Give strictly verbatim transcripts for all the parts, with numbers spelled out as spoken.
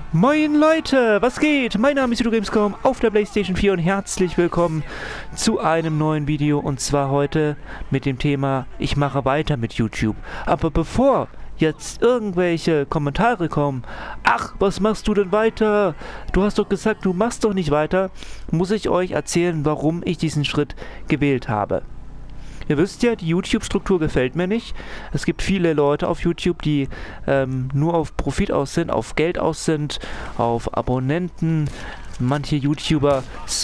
Moin Leute, was geht? Mein Name ist Judo-Gamescom auf der PlayStation vier und herzlich willkommen zu einem neuen Video, und zwar heute mit dem Thema ich mache weiter mit YouTube. Aber bevor jetzt irgendwelche Kommentare kommen, ach, was machst du denn weiter? Du hast doch gesagt, du machst doch nicht weiter, muss ich euch erzählen, warum ich diesen Schritt gewählt habe. Ihr wisst ja, die YouTube-Struktur gefällt mir nicht. Es gibt viele Leute auf YouTube, die ähm, nur auf Profit aus sind, auf Geld aus sind, auf Abonnenten. Manche YouTuber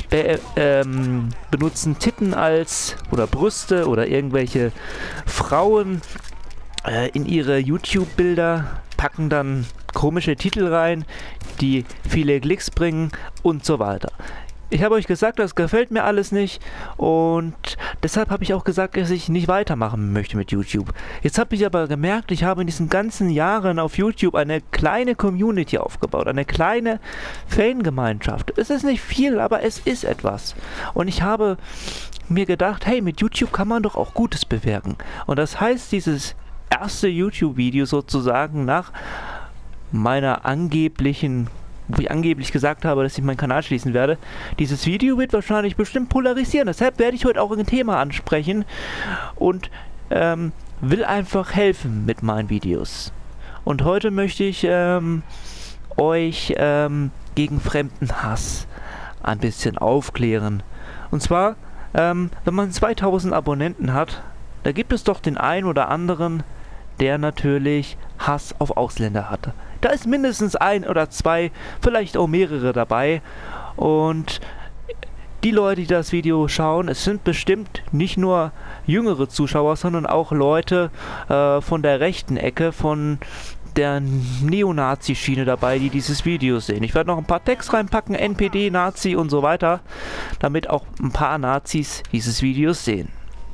ähm, benutzen Titten als oder Brüste oder irgendwelche Frauen äh, in ihre YouTube-Bilder, packen dann komische Titel rein, die viele Klicks bringen und so weiter. Ich habe euch gesagt, das gefällt mir alles nicht, und deshalb habe ich auch gesagt, dass ich nicht weitermachen möchte mit YouTube. Jetzt habe ich aber gemerkt, ich habe in diesen ganzen Jahren auf YouTube eine kleine Community aufgebaut, eine kleine Fangemeinschaft. Es ist nicht viel, aber es ist etwas. Und ich habe mir gedacht, hey, mit YouTube kann man doch auch Gutes bewirken. Und das heißt, dieses erste YouTube-Video sozusagen nach meiner angeblichen wo ich angeblich gesagt habe, dass ich meinen Kanal schließen werde. Dieses Video wird wahrscheinlich bestimmt polarisieren. Deshalb werde ich heute auch ein Thema ansprechen und ähm, will einfach helfen mit meinen Videos. Und heute möchte ich ähm, euch ähm, gegen Fremdenhass ein bisschen aufklären. Und zwar, ähm, wenn man zweitausend Abonnenten hat, da gibt es doch den einen oder anderen, der natürlich Hass auf Ausländer hatte. Da ist mindestens ein oder zwei, vielleicht auch mehrere dabei. Und die Leute, die das Video schauen, es sind bestimmt nicht nur jüngere Zuschauer, sondern auch Leute äh, von der rechten Ecke, von der Neonazi-Schiene dabei, die dieses Video sehen. Ich werde noch ein paar Text reinpacken, N P D, Nazi und so weiter, damit auch ein paar Nazis dieses Video sehen.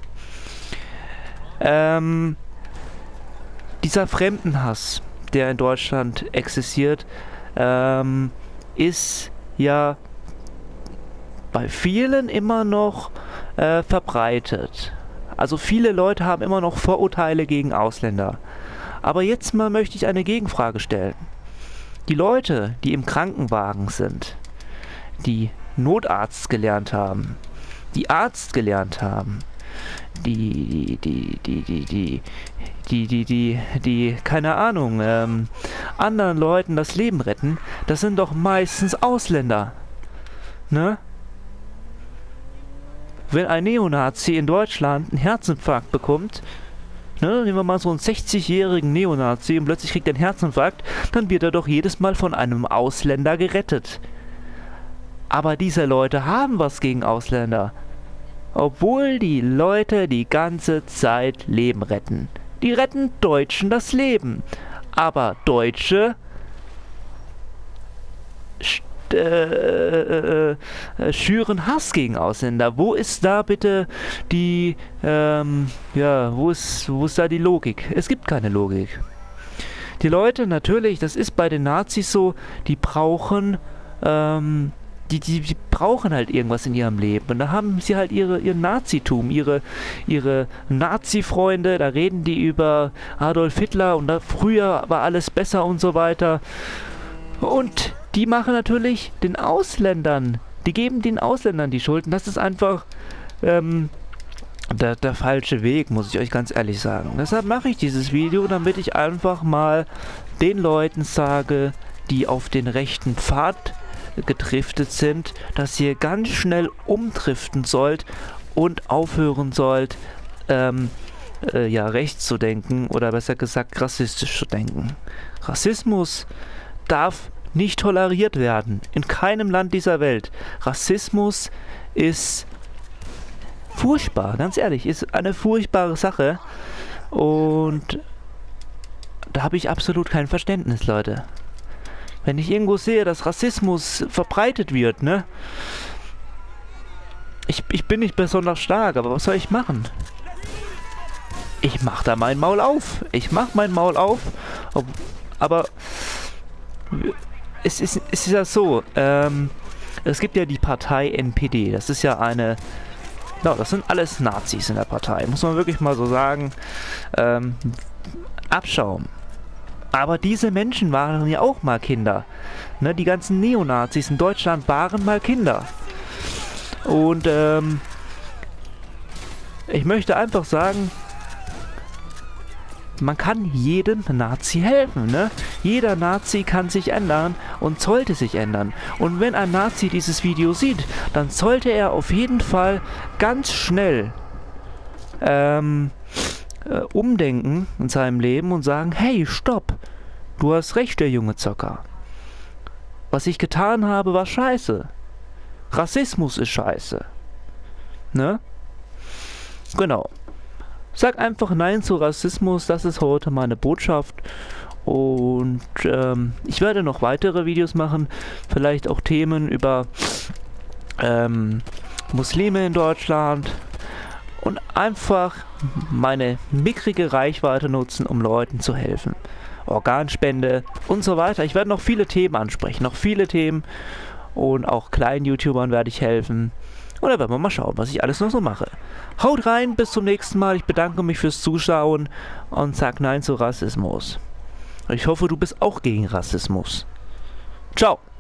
Ähm, dieser Fremdenhass, der in Deutschland existiert, ähm, ist ja bei vielen immer noch äh, verbreitet. Also viele Leute haben immer noch Vorurteile gegen Ausländer. Aber jetzt mal möchte ich eine Gegenfrage stellen. Die Leute, die im Krankenwagen sind, die Notarzt gelernt haben, die Arzt gelernt haben, die, die, die, die, die, die, die, die, die, keine Ahnung, ähm, anderen Leuten das Leben retten, das sind doch meistens Ausländer. Ne? Wenn ein Neonazi in Deutschland einen Herzinfarkt bekommt, ne, nehmen wir mal so einen sechzigjährigen Neonazi und plötzlich kriegt er einen Herzinfarkt, dann wird er doch jedes Mal von einem Ausländer gerettet. Aber diese Leute haben was gegen Ausländer. Obwohl die Leute die ganze Zeit Leben retten. Die retten Deutschen das Leben. Aber Deutsche äh, äh, äh, schüren Hass gegen Ausländer. Wo ist da bitte die, ähm, ja, wo ist, wo ist da die Logik? Es gibt keine Logik. Die Leute, natürlich, das ist bei den Nazis so, die brauchen, ähm, Die, die, die brauchen halt irgendwas in ihrem Leben. Und da haben sie halt ihre, ihr Nazitum, ihre, ihre Nazi-Freunde, da reden die über Adolf Hitler und da früher war alles besser und so weiter. Und die machen natürlich den Ausländern, die geben den Ausländern die Schuld. Und das ist einfach ähm, der, der falsche Weg, muss ich euch ganz ehrlich sagen. Deshalb mache ich dieses Video, damit ich einfach mal den Leuten sage, die auf den rechten Pfad gedriftet sind, dass ihr ganz schnell umdriften sollt und aufhören sollt, ähm, äh, ja, rechts zu denken oder besser gesagt rassistisch zu denken. Rassismus darf nicht toleriert werden. In keinem Land dieser Welt. Rassismus ist furchtbar, ganz ehrlich, ist eine furchtbare Sache, und da habe ich absolut kein Verständnis, Leute. Wenn ich irgendwo sehe, dass Rassismus verbreitet wird, ne? Ich, ich bin nicht besonders stark, aber was soll ich machen? Ich mach da mein Maul auf. Ich mach mein Maul auf. Ob, aber es ist, es ist ja so, ähm, es gibt ja die Partei N P D. Das ist ja eine... No, das sind alles Nazis in der Partei. Muss man wirklich mal so sagen. Ähm, Abschaum. Aber diese Menschen waren ja auch mal Kinder. Ne, die ganzen Neonazis in Deutschland waren mal Kinder. Und ähm, ich möchte einfach sagen, man kann jedem Nazi helfen, ne? Jeder Nazi kann sich ändern und sollte sich ändern. Und wenn ein Nazi dieses Video sieht, dann sollte er auf jeden Fall ganz schnell ähm, äh, umdenken in seinem Leben und sagen, hey, stopp, du hast recht, der junge Zocker. Was ich getan habe, war scheiße. Rassismus ist scheiße. Ne? Genau. Sag einfach Nein zu Rassismus, das ist heute meine Botschaft. Und ähm, ich werde noch weitere Videos machen, vielleicht auch Themen über ähm, Muslime in Deutschland und einfach meine mickrige Reichweite nutzen, um Leuten zu helfen. Organspende und so weiter. Ich werde noch viele Themen ansprechen, noch viele Themen und auch kleinen YouTubern werde ich helfen. Und dann werden wir mal schauen, was ich alles noch so mache. Haut rein, bis zum nächsten Mal. Ich bedanke mich fürs Zuschauen und sag Nein zu Rassismus. Ich hoffe, du bist auch gegen Rassismus. Ciao.